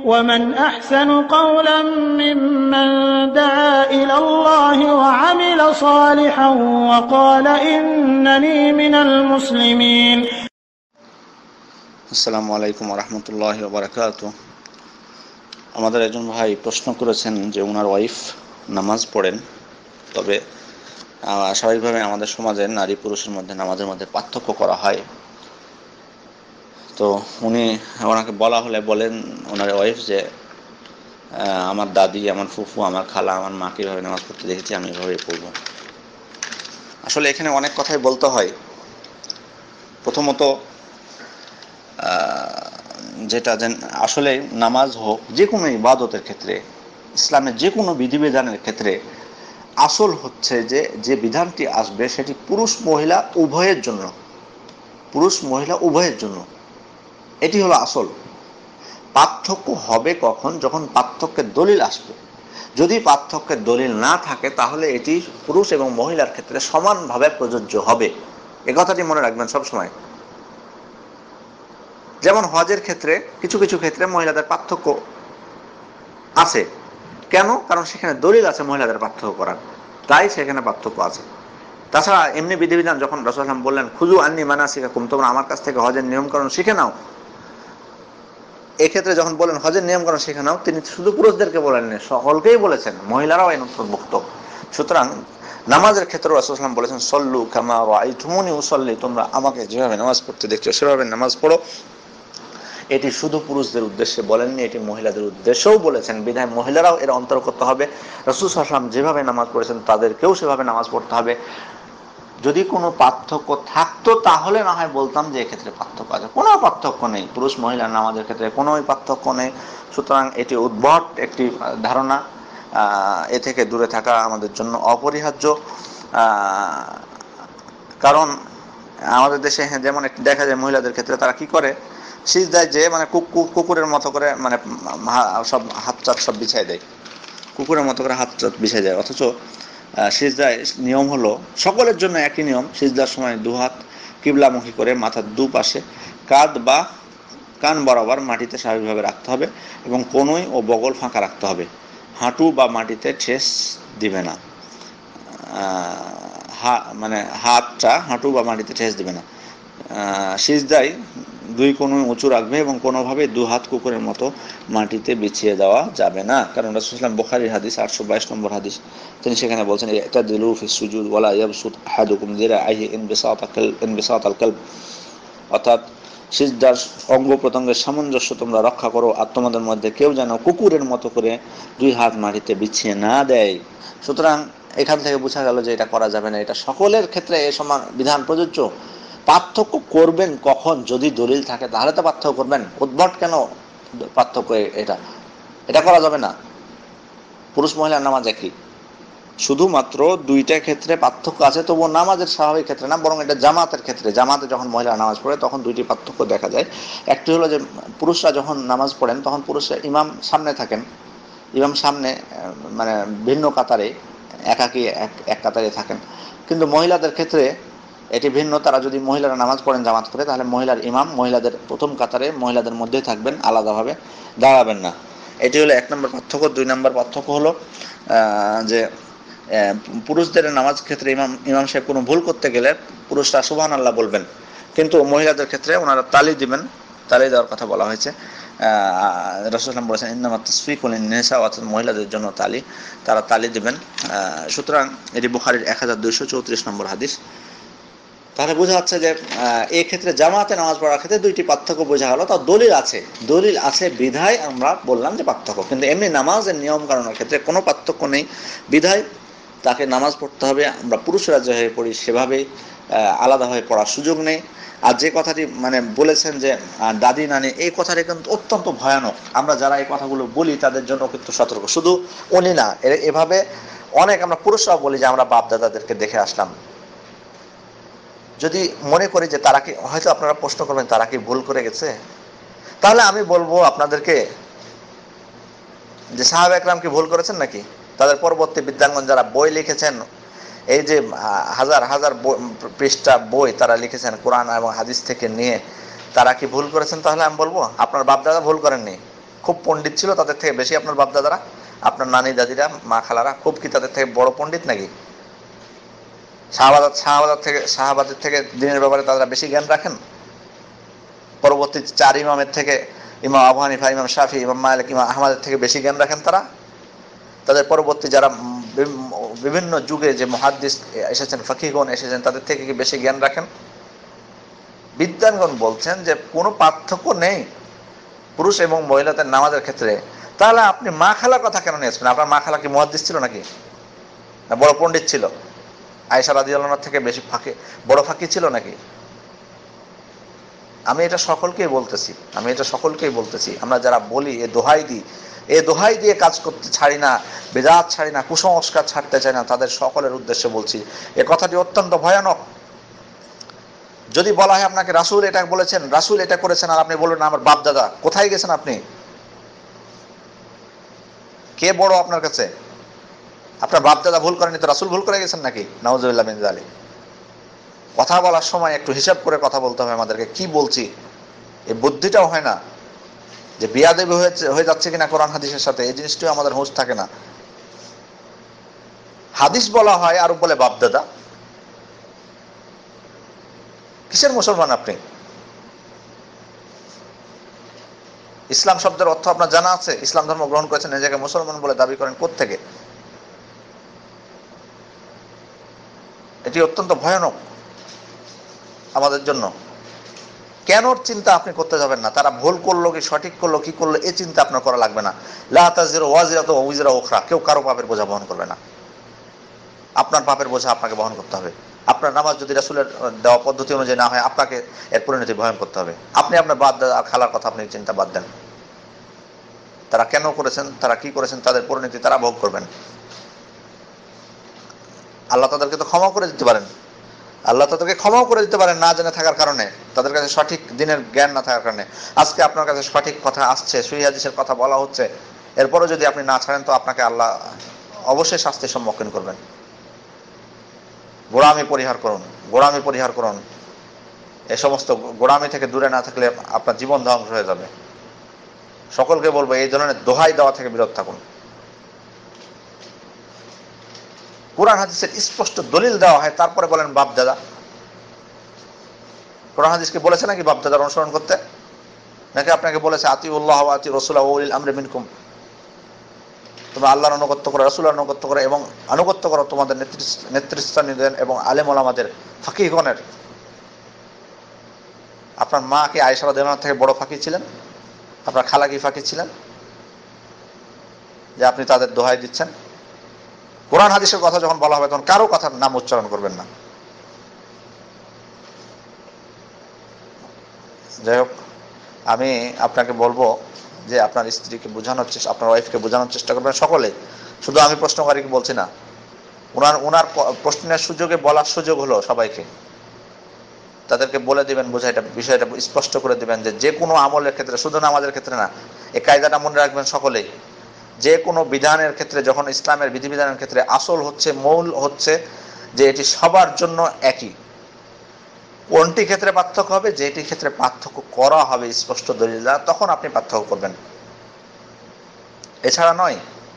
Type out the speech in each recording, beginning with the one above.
ومن أحسن قولا ممن دعا إلى الله وعمل صالحا وقال إنني من المسلمين. আসসালামু আলাইকুম ওয়া রাহমাতুল্লাহি ওয়া বারাকাতুহু। আমাদের একজন ভাই প্রশ্ন করেছেন যে ওনার ওয়াইফ নামাজ পড়েন, তবে স্বাভাবিকভাবে আমাদের সমাজে নারী পুরুষের মধ্যে নামাজের মধ্যে পার্থক্য করা হয়। তো ওনাকে বলা হলে বলেন ওনার ওয়াইফ যে আমার দাদি, আমার ফুফু, আমার খালা, আমার মা কীভাবে নামাজ পড়তে দেখেছি, আমি এভাবেই পড়ব। আসলে এখানে অনেক কথাই বলতে হয়। প্রথমত যেটা আসলে নামাজ হোক, যে কোনো ইবাদতের ক্ষেত্রে, ইসলামের যে কোনো বিধিবিধানের ক্ষেত্রে আসল হচ্ছে যে বিধানটি আসবে সেটি পুরুষ মহিলা উভয়ের জন্য, এটি হলো আসল। পার্থক্য হবে কখন? যখন পার্থক্যের দলিল আসবে। যদি পার্থক্যের দলিল না থাকে তাহলে এটি পুরুষ এবং মহিলার ক্ষেত্রে সমানভাবে প্রযোজ্য হবে। এ কথাটি মনে রাখবেন সবসময়। যেমন হজের ক্ষেত্রে কিছু কিছু ক্ষেত্রে মহিলাদের পার্থক্য আছে। কেন? কারণ সেখানে দলিল আছে মহিলাদের পার্থক্য করার, তাই সেখানে পার্থক্য আছে। তাছাড়া এমনি বিধিবিধান যখন রাসূলুল্লাহ সাল্লাল্লাহু আলাইহি ওয়াসাল্লাম বললেন খুযু আন্নী মানাসিকাকুম, তোমরা আমার কাছ থেকে হজের নিয়মকানুন শিখে নাও, এক্ষেত্রে যখন বলেন হজের নিয়মকানুন শিখে নাও, তিনি শুধু পুরুষদেরকে বলেননি, সকলকেই বলেছেন, মহিলারাও এর অন্তর্ভুক্ত। সুতরাং নামাজের ক্ষেত্রে রাসূলুল্লাহ সাল্লাল্লাহু আলাইহি ওয়াসাল্লাম বলেছেন সল্লু কামা রাআইতুমুনি উসাল্লি, তোমরা আমাকে যেভাবে নামাজ পড়তে দেখছো সেভাবে নামাজ পড়ো। এটি শুধু পুরুষদের উদ্দেশ্যে বলেননি, এটি মহিলাদের উদ্দেশ্যেও বলেছেন। বিধায় মহিলারাও এর অন্তর্গত হবে। রাসূল সাল্লাল্লাহু আলাইহি ওয়াসাল্লাম যেভাবে নামাজ পড়েছেন তাদেরকেও সেভাবে নামাজ পড়তে হবে। যদি কোনো পার্থক্য থাকতো তাহলে না হয় বলতাম যে এক্ষেত্রে পার্থক্য আছে। কোনো পার্থক্য নেই, পুরুষ মহিলার নামাজের ক্ষেত্রে কোনো পার্থক্য নেই। সুতরাং এটি উদ্ভট একটি ধারণা, এ থেকে দূরে থাকা আমাদের জন্য অপরিহার্য। কারণ আমাদের দেশে যেমন একটি দেখা যায় মহিলাদের ক্ষেত্রে, তারা কি করে, সিজদায় যে মানে কুকুরের মতো করে মানে সব হাত চাত সব বিছাই দেয়, কুকুরের মতো করে হাত চাত বিছাই দেয়। অথচ সিজদায় নিয়ম হলো সকলের জন্য একই নিয়ম। সিজদার সময় দুহাত কিবলামুখী করে মাথার দুপাশে কাঁধ বা কান বরাবর মাটিতে স্বাভাবিকভাবে রাখতে হবে এবং কোনোই ও বগল ফাঁকা রাখতে হবে। হাঁটু বা মাটিতে ঠেস দিবে না, মানে হাতটা হাঁটু বা মাটিতে ঠেস দিবে না। সিজদায় দুই কোণ উঁচু রাখবে এবং কোনোভাবে দু হাত কুকুরের মতো মাটিতে বিছিয়ে দেওয়া যাবে না। কারণ রাসূলুল্লাহ সাল্লাল্লাহু আলাইহি ওয়াসাল্লাম বুখারীর হাদিস 822 নম্বর হাদিস, তিনি সেখানে বলছেন ইতাদিলু ফিস সুজুদ ওয়ালা ইয়াবসুত আহাদুকুম যিরাইহি ইনবিসাতাল কালব, অর্থাৎ সিজদার অঙ্গ প্রত্যঙ্গের সামঞ্জস্য তোমরা রক্ষা করো, আর তোমাদের মধ্যে কেউ যেন কুকুরের মতো করে দুই হাত মাটিতে বিছিয়ে না দেয়। সুতরাং এখান থেকে বোঝা গেল যে এটা করা যাবে না। এটা সকলের ক্ষেত্রে এই সমান বিধান প্রযোজ্য। পার্থক্য করবেন কখন? যদি দলিল থাকে তাহলে তো পার্থক্য করবেন। উদ্ভট কেন পার্থক্য? এটা করা যাবে না। পুরুষ মহিলার নামাজ একই, শুধুমাত্র দুইটা ক্ষেত্রে পার্থক্য আছে, তবুও নামাজের স্বাভাবিক ক্ষেত্রে না, বরং এটা জামাতের ক্ষেত্রে। জামাতে যখন মহিলা নামাজ পড়ে তখন দুইটি পার্থক্য দেখা যায়। একটি হলো যে পুরুষরা যখন নামাজ পড়েন তখন পুরুষরা ইমাম সামনে থাকেন, ইমাম সামনে মানে ভিন্ন কাতারে, একাকি এক কাতারে থাকেন। কিন্তু মহিলাদের ক্ষেত্রে এটি ভিন্ন। তারা যদি মহিলারা নামাজ পড়েন জামাত করে, তাহলে মহিলার ইমাম মহিলাদের প্রথম কাতারে মহিলাদের মধ্যে থাকবেন, আলাদাভাবে দাঁড়াবেন না। এটি হলো এক নম্বর পার্থক্য। দুই নম্বর পার্থক্য হলো যে পুরুষদের নামাজ ক্ষেত্রে ইমাম সাহেব কোনো ভুল করতে গেলে পুরুষরা সুবহানাল্লাহ বলবেন, কিন্তু মহিলাদের ক্ষেত্রে ওনারা তালি দিবেন। তালি দেওয়ার কথা বলা হয়েছে। রাসূলুল্লাহ সাল্লাল্লাহু আলাইহি ওয়াসাল্লাম বলেছেন ইন্নামাত তাসফিকু লিন-নিসা, অর্থাৎ মহিলাদের জন্য তালি, তারা তালি দিবেন। সুতরাং এটি বুখারীর 1234 নম্বর হাদিস। তাহলে বোঝা যাচ্ছে যে এই ক্ষেত্রে জামাতে নামাজ পড়ার ক্ষেত্রে দুইটি পার্থক্য বোঝা গেল। তার দলিল আছে বিধায় আমরা বললাম যে পার্থক্য। কিন্তু এমনি নামাজের নিয়ম কানুনের ক্ষেত্রে কোনো পার্থক্য নেই, বিধায় তাকে নামাজ পড়তে হবে। আমরা পুরুষরা যেভাবে পড়ি সেভাবেই, আলাদাভাবে পড়ার সুযোগ নেই। আর যে কথাটি মানে বলেছেন যে দাদি নানি, এই কথাটি কিন্তু অত্যন্ত ভয়ানক। আমরা যারা এই কথাগুলো বলি তাদের জন্য কিন্তু সতর্ক। শুধু উনি না, এভাবে অনেক আমরা পুরুষরাও বলি যে আমরা বাপ দাদাদেরকে দেখে আসলাম। যদি মনে করি যে তারা কি, হয়তো আপনারা প্রশ্ন করবেন তারা কি ভুল করে গেছে, তাহলে আমি বলবো আপনাদেরকে যে সাহাবা একরাম কি ভুল করেছেন নাকি? তাদের পরবর্তী বিদ্যাঙ্গন যারা বই লিখেছেন, এই যে হাজার হাজার পৃষ্ঠা বই তারা লিখেছেন কোরআন এবং হাদিস থেকে নিয়ে, তারা কি ভুল করেছেন? তাহলে আমি বলবো আপনার বাপদাদা ভুল করেননি। খুব পণ্ডিত ছিল তাদের থেকে বেশি আপনার বাপদাদারা, আপনার নানি দাদিরা, মা খালারা খুব কি তাদের থেকে বড় পণ্ডিত নাকি? সাহাবাদের থেকে দিনের ব্যাপারে তারা বেশি জ্ঞান রাখেন? পরবর্তী 4 ইমামের থেকে, ইমাম আবু হানিফা, ইমাম শাফি, ইমাম মালিক, ইমাম আহমদের থেকে বেশি জ্ঞান রাখেন তারা? তাদের পরবর্তী যারা বিভিন্ন যুগে যে মুহাদ্দিস এসেছেন, ফকিহগণ এসেছেন, তাদের থেকে কি বেশি জ্ঞান রাখেন? বিদ্বানগণ বলছেন যে কোনো পার্থক্য নেই পুরুষ এবং মহিলাদের নামাজের ক্ষেত্রে। তাহলে আপনি মা খালার কথা কেন নিয়েছেন? আপনার মা খালা কি মুহাদ্দিস ছিল নাকি? বড় পণ্ডিত ছিল? আয়েশা রাদিয়াল্লাহু আনহা থেকে বেশি বড় ফাঁকি ছিল নাকি? আমি এটা সকলকেই বলতেছি, আমরা যারা বলি এ দোহাই দিয়ে কাজ করতে ছাড়ি না, বেদাত ছাড়ি না, কুসংস্কার ছাড়তে চাই না, তাদের সকলের উদ্দেশ্যে বলছি এ কথাটি অত্যন্ত ভয়ানক। যদি বলা হয় আপনাকে রাসূল এটা বলেছেন, রাসূল এটা করেছেন, আর আপনি বলবেন আমার বাপ দাদা, কোথায় গেছেন আপনি? কে বড় আপনার কাছে? আপনার বাপ দাদা ভুল করেনি তো রাসূল ভুল করে গেছেন নাকি? নাউযুবিল্লাহ মিন যালিক। কথা বলার সময় একটু হিসাব করে কথা বলতে হবে আমাদেরকে, কি বলছি এই বুদ্ধিটাও হয় না, যে বিয়াদবি হয়ে যাচ্ছে কিনা কোরআন হাদিসের সাথে, এই জিনিসটাও আমাদের হুঁশ থাকে না। হাদিস বলা হয় আর বলে বাপ দাদা। কিসের মুসলমান আপনি? ইসলাম শব্দের অর্থ আপনার জানা আছে? ইসলাম ধর্ম গ্রহণ করেছেন, নিজেকে মুসলমান বলে দাবি করেন কোত্থেকে? এটি অত্যন্ত ভয়ানক আমাদের জন্য। কেন চিন্তা আপনি করতে যাবেন না? তারা ভুল করলো কি সঠিক করলো, কি করলো, এই চিন্তা আপনার করা লাগবে না। লা তাজিরু ওয়াজিরাতুন ওয়িজরা উখরা, কেউ কারো পাপের বোঝা বহন করবে না। আপনার পাপের বোঝা আপনাকে বহন করতে হবে। আপনার নামাজ যদি রাসূলের দেওয়া পদ্ধতি অনুযায়ী না হয়, আপনাকে এর পরিণতি বহন করতে হবে। আপনি আপনার বাপ দাদা আর খালার কথা আপনি চিন্তা বাদ দেন। তারা কেন করেছেন, তারা কি করেছেন, তাদের পরিণতি তারা ভোগ করবেন। আল্লাহ তাদেরকে তো ক্ষমা করে দিতে পারেন, না জেনে থাকার কারণে, তাদের কাছে সঠিক দিনের জ্ঞান না থাকার কারণে। আজকে আপনার কাছে সঠিক কথা আসছে, সহিহ হাদিসের কথা বলা হচ্ছে, এরপরও যদি আপনি না ছাড়েন তো আপনাকে আল্লাহ অবশ্যই শাস্তির সম্মুখীন করবেন। গোড়ামি পরিহার করুন। এই সমস্ত গোড়ামি থেকে দূরে না থাকলে আপনার জীবন ধ্বংস হয়ে যাবে। সকলকে বলবো এই ধরনের দোহাই দেওয়া থেকে বিরত থাকুন। কোরআন হাদিসের স্পষ্ট দলিল দেওয়া হয়, তারপরে বলেন বাপ দাদা। কোরআন হাদিসকে বলেছে নাকি বাপ দাদার অনুসরণ করতে? নাকি আপনাকে বলেছে আতিউল্লাহ ওয়া আতিউর রাসূলা ওয়া উলিল আমরি মিনকুম, তোমরা আল্লাহর আনুগত্য করো, রাসূলের আনুগত্য করো এবং আনুগত্য করো তোমাদের নেতৃস্থানীয়দের এবং আলেম ওলামাদের, ফাকিহগণের। আপনার মা কি আয়েশা রাদিয়াল্লাহু আনহা থেকে বড় ফাকিহ ছিলেন? আপনার খালা কি ফাকিহ ছিলেন যে আপনি তাদের দোহাই দিচ্ছেন? কোরআন হাদিসের কথা যখন বলা হবে তখন কারো কথার নাম উচ্চারণ করবেন না। যাই হোক, আমি আপনাকে বলবো যে আপনার স্ত্রীকে বোঝানোর চেষ্টা, আপনার ওয়াইফকে বোঝানোর চেষ্টা করবেন সকলে। শুধু আমি প্রশ্নকারীকে বলছি না, ওনার প্রশ্নের সুযোগে বলার সুযোগ হলো সবাইকে। তাদেরকে বলে দিবেন, বিষয়টা স্পষ্ট করে দিবেন যে কোনো আমলের ক্ষেত্রে, শুধু নামাজের ক্ষেত্রে না, এই কায়দাটা মনে রাখবেন সকলেই। যে কোনো বিধানের ক্ষেত্রে, যখন ইসলামের বিধিবিধানের ক্ষেত্রে আসল হচ্ছে, মূল হচ্ছে যে এটি সবার জন্য একই। কোনটি ক্ষেত্রে পার্থক্য হবে, যেটি ক্ষেত্রে পার্থক্য করা হবে স্পষ্ট দলিল দ্বারা, তখন আপনি পার্থক্য করবেন, এছাড়া নয়।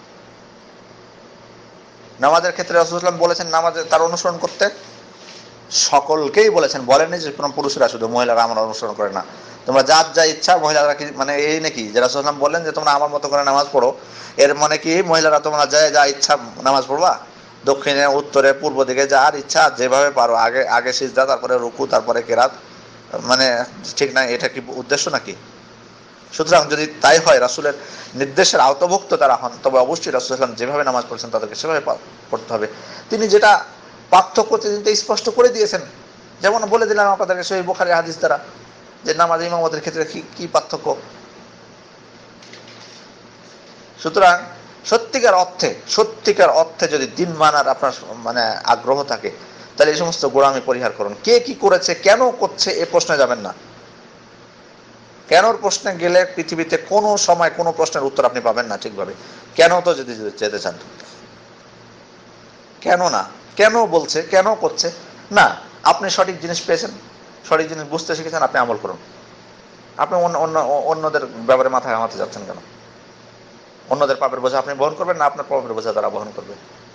নামাজের ক্ষেত্রে রাসূলুল্লাহ সাল্লাল্লাহু আলাইহি ওয়াসাল্লাম বলেছেন নামাজে তার অনুসরণ করতে, সকলকেই বলেছেন, বলেননি যে কোনো পুরুষরা শুধু, মহিলারা আমার অনুসরণ করে না। তোমরা যার যা ইচ্ছা, মহিলারা কি মানে এই নাকি যে রাসূলুল্লাহ সাল্লাল্লাহু আলাইহি ওয়াসাল্লাম বললেন যে তোমরা আমার মতো করে নামাজ পড়ো, এর মানে কি মহিলারা তোমরা যা ইচ্ছা নামাজ পড়বা? দক্ষিণে, উত্তরে, পূর্ব দিকে যার ইচ্ছা যেভাবে পারো, আগে সিজদা, তারপরে রুকু, তারপরে কেরাত, মানে ঠিক না? এটা কি উদ্দেশ্য নাকি? সুতরাং যদি তাই হয়, রাসূলের নির্দেশের আওতাভুক্ত তারা হন, তবে অবশ্যই রাসূল সাল্লাল্লাহু আলাইহি ওয়াসাল্লাম যেভাবে নামাজ পড়ছেন তাদেরকে সেভাবে পড়তে হবে। তিনি যেটা পার্থক্য তিনি স্পষ্ট করে দিয়েছেন, যেমন বলে দিলাম আপনাদেরকে সহিহ বুখারীর হাদিস দ্বারা যে নামাজ ইমামতের ক্ষেত্রে কি পার্থক্য। সুতরাং সত্যিকার অর্থে যদি দিন মানার আপনার মানে আগ্রহ থাকে, তাহলে এই সমস্ত গোড়ামি পরিহার করুন। কে কি করেছে, কেন করছে, এ প্রশ্নে যাবেন না। কেনর প্রশ্নে গেলে পৃথিবীতে কোনো সময় কোনো প্রশ্নের উত্তর আপনি পাবেন না ঠিকভাবে। কেন তো যদি যেতে চান, কেন না, কেন বলছে, কেন করছে না, আপনি সঠিক জিনিস পেয়েছেন, সঠিক জিনিস বুঝতে শিখেছেন, আপনি আমল করুন। আপনি অন্যদের ব্যাপারে মাথায় ঘামাতে যাচ্ছেন কেন? অন্যদের পাপের বোঝা আপনি বহন করবেন না আপনার পাপের বোঝা তারা বহন করবে?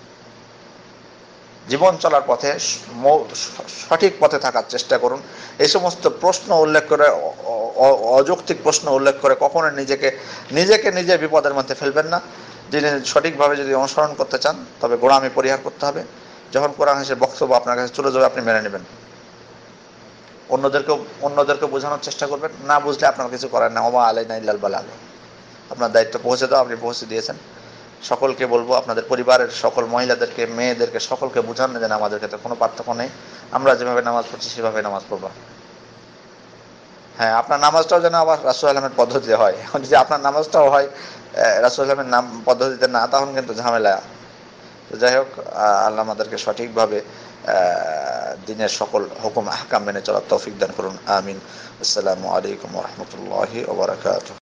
জীবন চলার পথে সঠিক পথে থাকার চেষ্টা করুন। এই সমস্ত প্রশ্ন উল্লেখ করে, অযৌক্তিক প্রশ্ন উল্লেখ করে কখনো নিজে বিপদের মধ্যে ফেলবেন না। যিনি সঠিকভাবে যদি অনুসরণ করতে চান তবে গোঁড়ামি পরিহার করতে হবে। যখন কোরআন হাদিসের বক্তব্য আপনার কাছে চলে যাবে আপনি মেনে নেবেন, অন্যদেরকে বোঝানোর চেষ্টা করবেন। না বুঝলে আপনার কিছু করার না, ওমা আলাইনা ইল্লাল বালাগ। আপনার দায়িত্ব পৌঁছে দাও, আপনি পৌঁছে দিয়েছেন। সকলকে বলবো, আপনাদের পরিবারের সকল মহিলাদেরকে, মেয়েদেরকে, সকলকে বোঝান যেন আমাদের ক্ষেত্রে কোনো পার্থক্য নেই, আমরা যেভাবে নামাজ পড়ছি সেভাবে নামাজ পড়বা। হ্যাঁ, আপনার নামাজটাও যেন আবার রাসূল আলমের পদ্ধতিতে হয়। এখন যদি আপনার নামাজটাও হয় রাসূল আলমের নাম পদ্ধতিতে না, তখন কিন্তু ঝামেলা। তো যাই হোক, আল্লাহ আমাদেরকে সঠিকভাবে দিনের সকল হুকুম আহকাম মেনে চলার তৌফিক দান করুন, আমিন। আসসালামু আলাইকুম ওয়া রাহমাতুল্লাহি ওয়া বারাকাতুহু।